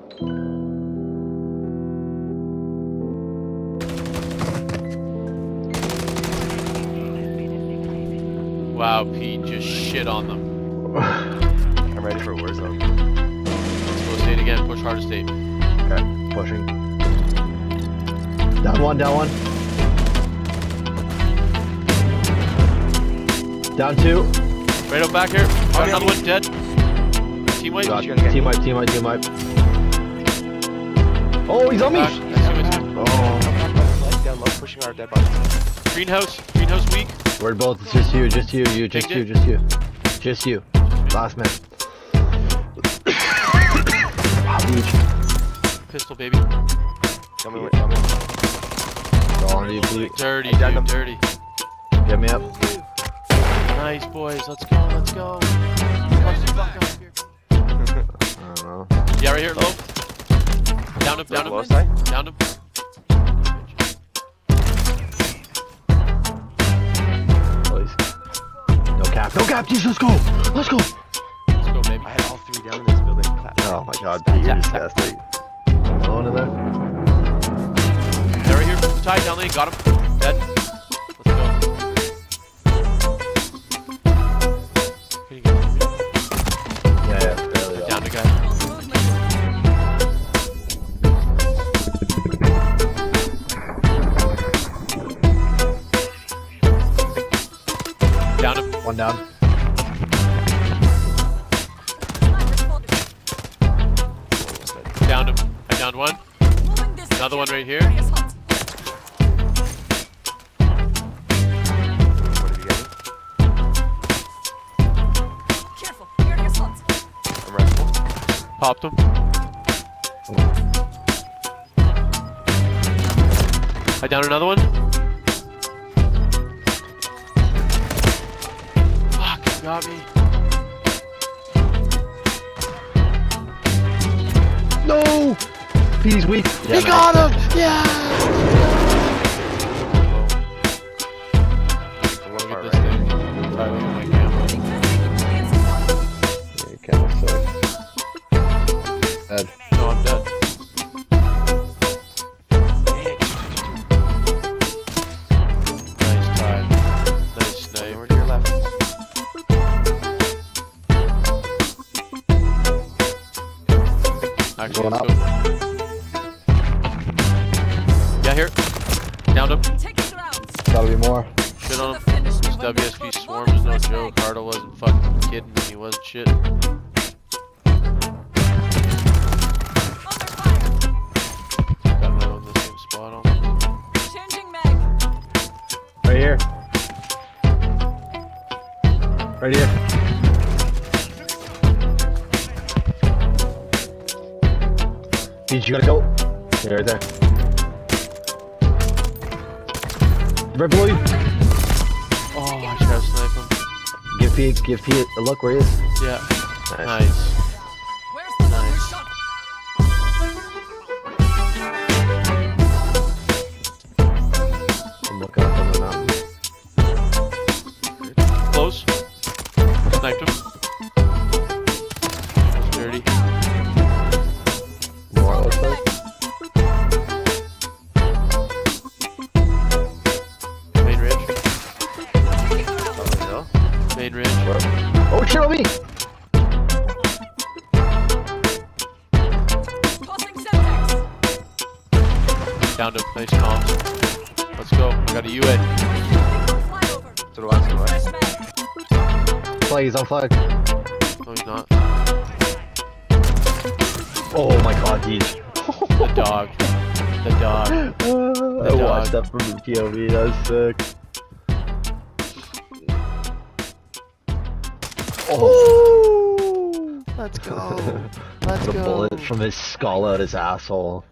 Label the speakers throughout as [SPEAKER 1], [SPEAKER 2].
[SPEAKER 1] Wow, Pete just shit on them.
[SPEAKER 2] I'm ready for a war zone.
[SPEAKER 1] Let's go state again. Push hard to state.
[SPEAKER 3] Okay, pushing. Down one, down one. Down two.
[SPEAKER 1] Right out back here. Got another one dead. Team wipe.
[SPEAKER 3] Team wipe, team wipe, team wipe. Oh, he's on me!
[SPEAKER 1] I see him.
[SPEAKER 3] Oh.
[SPEAKER 2] Down low, pushing our dead bodies.
[SPEAKER 1] Greenhouse weak.
[SPEAKER 3] We're both, it's just you, just you, just you, just you. Just you. Last man.
[SPEAKER 1] Pistol, baby.
[SPEAKER 2] Tell me.
[SPEAKER 3] All on you, Pete.
[SPEAKER 1] Dirty, dude, dirty.
[SPEAKER 3] Get me up.
[SPEAKER 1] Nice, boys. Let's go, let's go. Punch the fuck up here.
[SPEAKER 3] I don't know.
[SPEAKER 1] Yeah, right here, low. Down him, down him.
[SPEAKER 2] Low side?
[SPEAKER 1] Down him.
[SPEAKER 3] No cap, Deej, let's go! Let's go!
[SPEAKER 1] Let's go, baby.
[SPEAKER 2] I had all three down in this building.
[SPEAKER 3] Oh my god, Pete, you're disgusting. Alone in there?
[SPEAKER 1] They're right here. Ty, down lane, got him. Dead. Let's go. Can you get him?
[SPEAKER 3] Yeah, barely.
[SPEAKER 1] Down the guy. Down him.
[SPEAKER 3] One down.
[SPEAKER 1] Downed him. I downed one. Another one right here.
[SPEAKER 2] What did you get?
[SPEAKER 4] Careful, you're in your slots.
[SPEAKER 2] I'm restful.
[SPEAKER 1] Popped him. I downed another one. Fuck, he got me.
[SPEAKER 3] No! Pete's weak.
[SPEAKER 1] He got him! Yeah! Look at this thing. Try to look at my camera.
[SPEAKER 3] Yeah, you can't suck. Dead.
[SPEAKER 1] No, I'm dead. Nice try. Nice snipe.
[SPEAKER 2] Over to your left.
[SPEAKER 1] Actually,
[SPEAKER 3] Going
[SPEAKER 1] let's
[SPEAKER 3] up.
[SPEAKER 1] go. Yeah, here. Downed him.
[SPEAKER 4] Take it rounds.
[SPEAKER 3] Gotta be more.
[SPEAKER 1] Shit on him. This WSP swarm is no joke. Hardo wasn't fucking kidding and he wasn't shit. Got another one in the same spot almost.
[SPEAKER 4] Changing mag.
[SPEAKER 3] Right here. Right here. Deej, you gotta go. Yeah, right there. Right below you.
[SPEAKER 1] Oh, I should have sniped him.
[SPEAKER 3] Give Pete a look where he is.
[SPEAKER 1] Yeah.
[SPEAKER 3] Nice.
[SPEAKER 1] Nice.
[SPEAKER 4] Where's the number
[SPEAKER 1] Nice.
[SPEAKER 4] shot?
[SPEAKER 3] I'm looking up on the mountain.
[SPEAKER 1] Close. Sniped him. That's dirty.
[SPEAKER 3] More, it looks like.
[SPEAKER 1] Main ridge.
[SPEAKER 2] No?
[SPEAKER 1] Main ridge.
[SPEAKER 3] Oh, shit on me!
[SPEAKER 4] Tossing Semtex.
[SPEAKER 1] Down to nice comms. Let's go. I got a UA.
[SPEAKER 4] Flyover.
[SPEAKER 2] To the left, to the
[SPEAKER 4] Fresh
[SPEAKER 2] left.
[SPEAKER 4] mag.
[SPEAKER 3] Flag, he's on flag.
[SPEAKER 1] No, he's not.
[SPEAKER 3] Oh my god, Deej.
[SPEAKER 1] The dog. The dog.
[SPEAKER 3] I watched that from the POV, that was sick. Oh!
[SPEAKER 1] Let's go. Let's
[SPEAKER 3] The
[SPEAKER 1] go.
[SPEAKER 3] bullet from his skull out his asshole.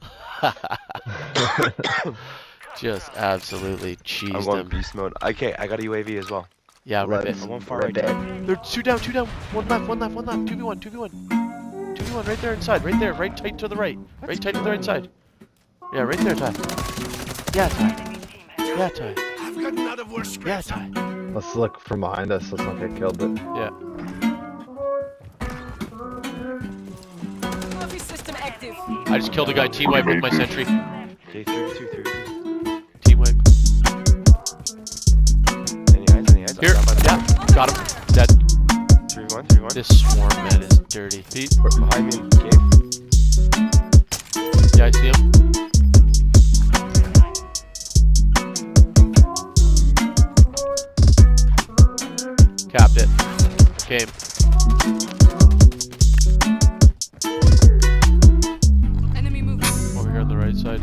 [SPEAKER 1] Just absolutely
[SPEAKER 2] I'm
[SPEAKER 1] cheesed
[SPEAKER 2] going
[SPEAKER 1] him.
[SPEAKER 2] beast mode. Okay, I got a UAV as well.
[SPEAKER 1] Yeah,
[SPEAKER 3] Let's-
[SPEAKER 1] rip it.
[SPEAKER 2] I'm on far
[SPEAKER 3] Red
[SPEAKER 2] right.
[SPEAKER 3] dead.
[SPEAKER 1] There's two down, two down. One left, one left, one left. 2v1, 2v1. 2v1 right there inside. Right there. Right tight to the right. Right tight to the right side. Yeah, right there, Ty. Yeah, Ty. Yeah, Ty. Yeah, Ty.
[SPEAKER 3] Let's look from behind us, let's not get killed. But
[SPEAKER 1] Yeah.
[SPEAKER 4] Coffee system active.
[SPEAKER 1] I just killed a guy. Team wipe with my sentry.
[SPEAKER 2] Okay, 3v2.
[SPEAKER 1] Team wipe.
[SPEAKER 2] Any eyes?
[SPEAKER 1] Here. Yeah. Got him. Dead.
[SPEAKER 2] 3v1.
[SPEAKER 1] This swarm man is dirty. Pete.
[SPEAKER 2] Behind me in cave.
[SPEAKER 1] Yeah, I see him. Capped it. Came.
[SPEAKER 4] Enemy moving.
[SPEAKER 1] Over here on the right side.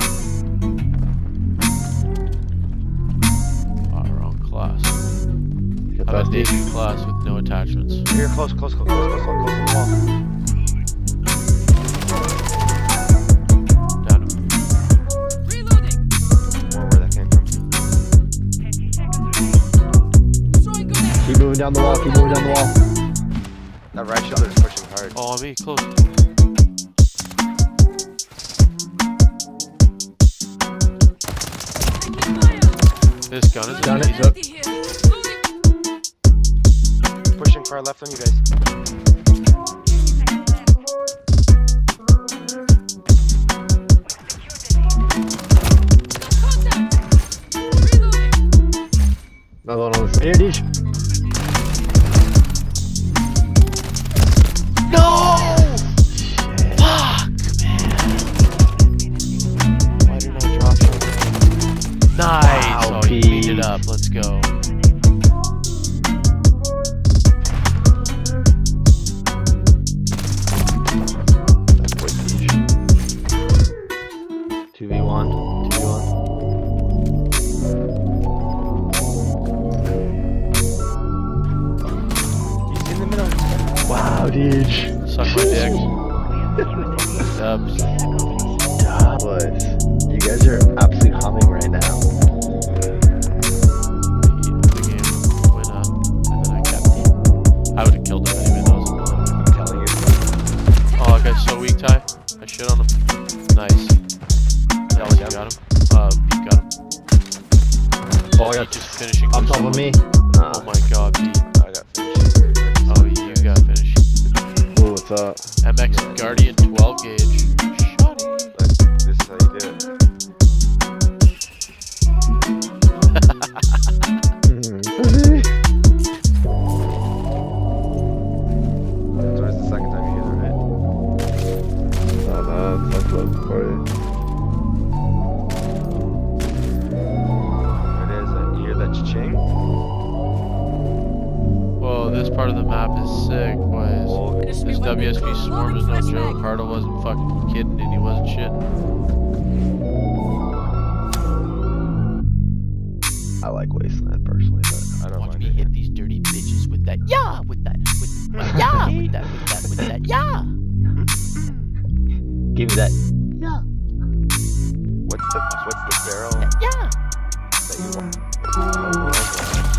[SPEAKER 1] Oh, wrong class.
[SPEAKER 3] Get
[SPEAKER 1] I'm a
[SPEAKER 3] that
[SPEAKER 1] Deej
[SPEAKER 3] Deej.
[SPEAKER 1] class with no attachments.
[SPEAKER 2] Here, close to the wall.
[SPEAKER 1] Down him.
[SPEAKER 4] Reloading.
[SPEAKER 2] More where that came from.
[SPEAKER 4] Throwing grenade.
[SPEAKER 3] Keep moving down the wall, keep moving down the wall.
[SPEAKER 2] That right shoulder is pushing hard.
[SPEAKER 1] Oh, on me. Close.
[SPEAKER 4] Taking fire.
[SPEAKER 1] This gun is
[SPEAKER 3] Gun it.
[SPEAKER 1] amazing.
[SPEAKER 4] Empty here. Loading.
[SPEAKER 2] Pushing far left on you guys.
[SPEAKER 4] Contact. Reloading.
[SPEAKER 3] Another one on the here, Deej.
[SPEAKER 1] No! Fuck, man. Why didn't I drop shot? Nice!
[SPEAKER 3] Wow,
[SPEAKER 1] Oh, you beat
[SPEAKER 3] Pete.
[SPEAKER 1] it up. Let's go.
[SPEAKER 3] That boy Deej. 2v1. 2v1.
[SPEAKER 2] He's in the middle.
[SPEAKER 3] Wow, Deej.
[SPEAKER 1] Suck my dick. Dubs.
[SPEAKER 3] Boys, you guys are absolutely humming right now.
[SPEAKER 1] The game went up, and then I kept it. I would have killed him anyway. That was a bullet.
[SPEAKER 2] I'm telling you.
[SPEAKER 1] Oh, that guy's so weak, Ty. I shit on him. Nice.
[SPEAKER 2] Yeah,
[SPEAKER 1] You got him? Pete got him.
[SPEAKER 3] Oh, I got
[SPEAKER 1] just finishing.
[SPEAKER 3] on
[SPEAKER 1] with
[SPEAKER 3] top of
[SPEAKER 1] someone.
[SPEAKER 3] me.
[SPEAKER 1] Oh my god, Pete.
[SPEAKER 2] I got finished.
[SPEAKER 1] Oh, you got finished.
[SPEAKER 3] Oh, what's up?
[SPEAKER 1] MX Guardian 12 gauge. Shotty.
[SPEAKER 2] Like, this is how you do it. So it's the second time you hear that, right?
[SPEAKER 3] Oh no, it's like love for you.
[SPEAKER 2] It is. You hear that cha-ching?
[SPEAKER 1] Whoa, this part of the map is sick, boys.
[SPEAKER 2] Oh,
[SPEAKER 1] This WSP swarm is no joke. Hardo wasn't fucking kidding and he wasn't shitting.
[SPEAKER 3] I like Wasteland personally, but
[SPEAKER 2] I don't
[SPEAKER 1] Watch
[SPEAKER 2] mind
[SPEAKER 1] me
[SPEAKER 2] it.
[SPEAKER 1] hit these dirty bitches with that yeah, with that, with yeah.
[SPEAKER 3] give me that.
[SPEAKER 2] What's the barrel
[SPEAKER 1] Yeah.
[SPEAKER 2] that you want?